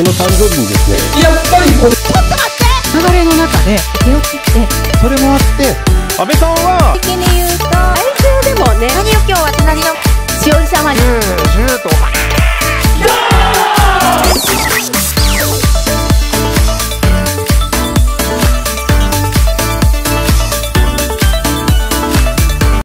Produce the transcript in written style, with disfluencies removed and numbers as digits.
僕の誕生日にですね、 やっぱりこれちょっと待って、流れの中で手を切ってそれもあって安倍さんは的に言うと、愛情でもね、何を今日は隣のしおり様に